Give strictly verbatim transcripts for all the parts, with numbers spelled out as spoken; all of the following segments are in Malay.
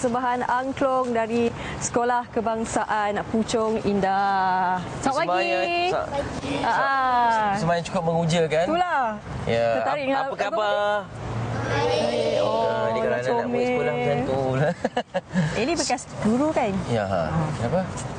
persembahan angklung dari Sekolah Kebangsaan Puchong Indah. Selamat pagi. Ah, Semuanya cukup menguja kan? itulah. Ya. Tertarik Apa, apa khabar? Hai. Oh, Ah, ni kalau anak nak buat sekolah macam tu lah. Ini bekas guru kan? Ya. Ha. Kenapa?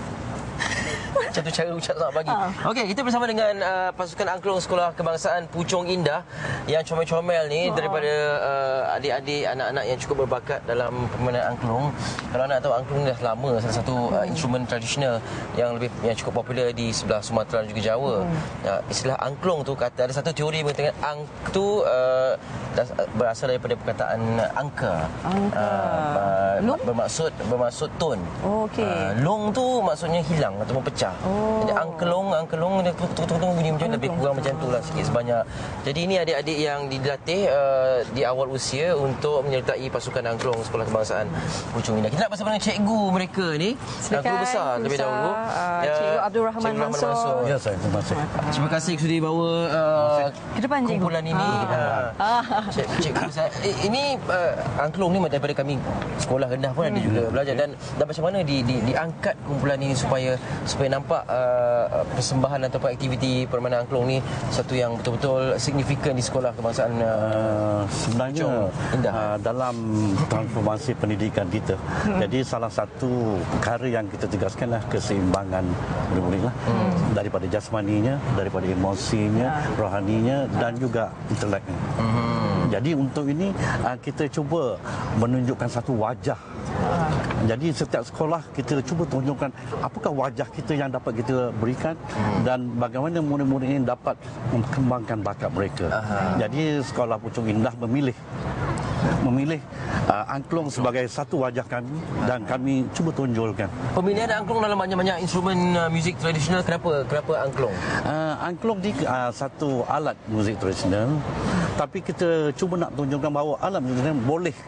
Macam tu cara ucap selamat pagi. Ha. Okey, kita bersama dengan uh, pasukan angklung Sekolah Kebangsaan Puchong Indah yang comel-comel ni Wah. daripada uh, adik-adik, anak-anak yang cukup berbakat dalam permainan angklung. Kalau nak tahu, angklung ni dah lama salah satu uh, instrumen tradisional yang lebih yang cukup popular di sebelah Sumatera dan juga Jawa. Hmm. Uh, istilah angklung tu kata ada satu teori mengatakan ang tu uh, berasal daripada perkataan angka. Angka. Uh, Long? bermaksud bermaksud tone. Oh, okey. Uh, long tu maksudnya hilang ataupun pecah. Oh. Jadi angkelong, angkelong dia tung-tung bunyi macam lebih kurang macam itulah sikit sebanyak. Jadi ini adik-adik yang dilatih uh, di awal usia untuk menyertai pasukan angklung Sekolah Kebangsaan Puchong Indah. Kita nak bersama dengan cikgu mereka ni, Silakan, guru besar terlebih besar, dahulu. uh, Ya, Cikgu Abdul Rahman Cikgu Rahman Mansur. Ya, saya terima kasih. Terima kasih sudi bawa uh, Ke depan, cikgu. kumpulan ini. Ah. Uh, cik, cikgu besar. Eh, ini uh, angklung ni daripada kami sekolah rendah pun ada juga belajar dan dan macam mana di, di, diangkat kumpulan ini supaya supaya nampak uh, persembahan ataupun aktiviti permainan angklung ni satu yang betul-betul signifikan di Sekolah Kebangsaan uh, Uh, sebenarnya Indah. uh, dalam transformasi pendidikan kita, hmm. jadi salah satu perkara yang kita tegaskanlah keseimbangan murid-murid lah, hmm. daripada jasmaninya, daripada emosinya, Hmm. rohaninya dan juga inteleknya. Hmm. Jadi untuk ini uh, kita cuba menunjukkan satu wajah. Jadi setiap sekolah kita cuba tunjukkan apakah wajah kita yang dapat kita berikan hmm. dan bagaimana murid-murid ini dapat mengembangkan bakat mereka. Aha. Jadi Sekolah Puchong Indah memilih memilih uh, angklung sebagai satu wajah kami dan kami cuba tunjulkan. Pemilihan angklung dalam banyak-banyak instrumen uh, muzik tradisional, kenapa kenapa angklung? Uh, angklung di uh, satu alat muzik tradisional, tapi kita cuba nak tunjukkan bahawa alat muzik tradisional boleh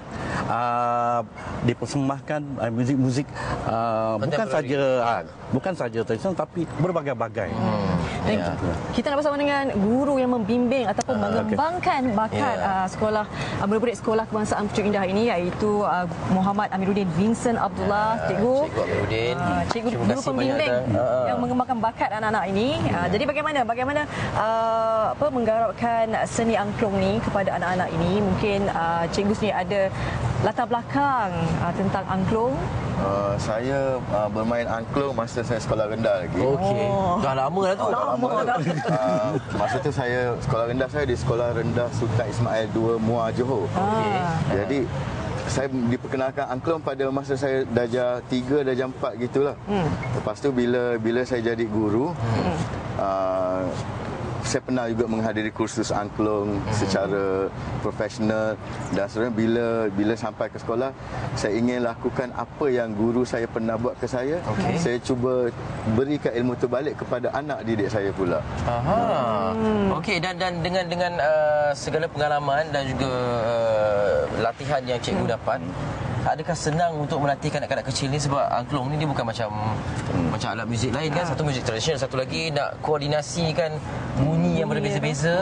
uh, dipersembahkan uh, muzik-muzik uh, bukan saja uh, bukan saja tradisional tapi berbagai-bagai. Hmm. Dan ya. Kita nak bersama dengan guru yang membimbing ataupun uh, mengembangkan okay. bakat yeah. uh, sekolah uh, murid-murid Sekolah Kebangsaan Puchong Indah ini, iaitu uh, Muhammad Amiruddin Vincent Abdullah. Uh, cikgu Cikgu Amiruddin. Uh, cikgu guru pembimbing uh, yang mengembangkan bakat anak-anak ini. Uh, yeah. Jadi bagaimana bagaimana uh, apa menggarapkan seni angklung ni kepada anak-anak ini? Mungkin uh, cikgu sendiri ada latar belakang uh, tentang angklung. Uh, saya uh, bermain angklung masa saya sekolah rendah lagi. Okey. Oh. Dah lama dah tu. Oh, dah lama dah. Uh, masa tu saya sekolah rendah saya di Sekolah Rendah Sultan Ismail dua Muar Johor. Okey. Jadi saya diperkenalkan angklung pada masa saya darjah tiga, darjah empat gitulah. Hmm. Lepas tu bila bila saya jadi guru, hmm. uh, saya pernah juga menghadiri kursus angklung hmm. secara profesional dan sebenarnya bila bila sampai ke sekolah saya ingin lakukan apa yang guru saya pernah buat ke saya. Okay. Saya cuba berikan ilmu tu balik kepada anak didik saya pula. Aha. Hmm. Okey, dan dan dengan dengan uh, segala pengalaman dan juga uh, latihan yang cikgu hmm. dapat, adakah senang untuk melatih kanak-kanak kecil ni? Sebab angklung ni dia bukan macam hmm. macam alat muzik lain kan. Satu muzik tradisional, satu lagi nak koordinasikan bunyi yang berbeza-beza.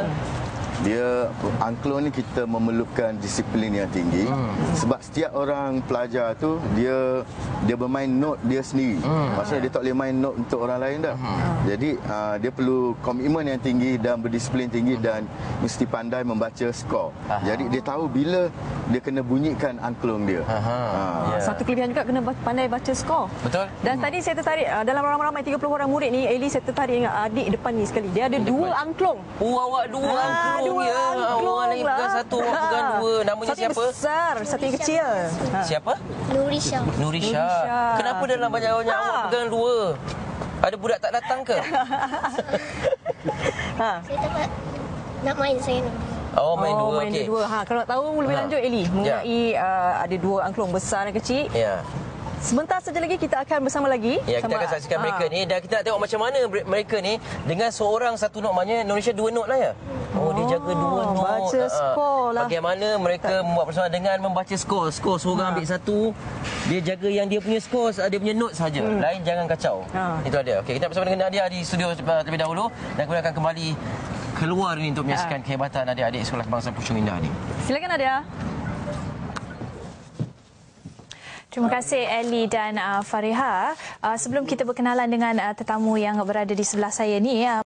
Dia angklung ni kita memerlukan disiplin yang tinggi hmm. sebab setiap orang pelajar tu dia dia bermain note dia sendiri. Hmm. Maksudnya dia tak boleh main note untuk orang lain dah. Hmm. Jadi uh, dia perlu komitmen yang tinggi dan berdisiplin tinggi dan mesti pandai membaca skor. Aha. Jadi dia tahu bila dia kena bunyikan angklung dia. Aha. Ha. Yeah. Satu kelebihan juga kena pandai baca skor. Betul. Dan hmm. tadi saya tertarik uh, dalam ramai-ramai tiga puluh orang murid ni, Eli saya tertarik dengan adik depan ni sekali. Dia ada dua angklung. Oh, awak dua ah, angklung. Dua ya, angklung orang lain pegang satu, orang pegang dua. Namanya satu siapa? Satu besar, satu yang kecil. Ha. Siapa? Nurisha. Nurisha. Kenapa dalam banyak-banyak ha. awak pegang dua? Ada budak tak datang ke? ha. Saya dapat nak main saya ni. Oh, main oh, dua. Main Okey. dua. Ha, kalau nak tahu lebih ha. lanjut, Eli, mengenai ya. uh, ada dua angklung besar dan kecil. Ya. Sebentar saja lagi kita akan bersama lagi. Ya, kita sama, akan saksikan ha. mereka ni dan kita nak tengok macam mana mereka ni dengan seorang satu not, maknanya Indonesia dua not lah ya. Oh, dia jaga dua not. Baca skor lah. Bagaimana mereka membuat persoalan dengan membaca skor. Skor seorang ha. ambil satu, dia jaga yang dia punya skor, dia punya note saja. Hmm. Lain jangan kacau. Ha. Itu ada. Okey, kita bersama dengan Nadia di studio terlebih dahulu dan kemudian akan kembali keluar ni untuk menyaksikan ha. kehebatan adik-adik Sekolah Kebangsaan Puchong Indah ni. Silakan Nadia. Terima kasih Ellie dan uh, Fariha. Uh, sebelum kita berkenalan dengan uh, tetamu yang berada di sebelah saya ni, uh,